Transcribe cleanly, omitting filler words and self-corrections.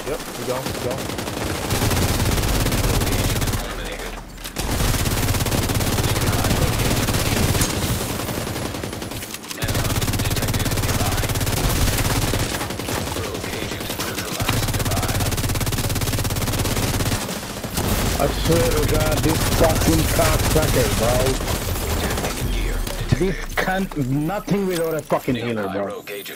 Yep, we go. I swear to God, this fucking cocksucker, bro. This can't, nothing without a fucking healer, bro.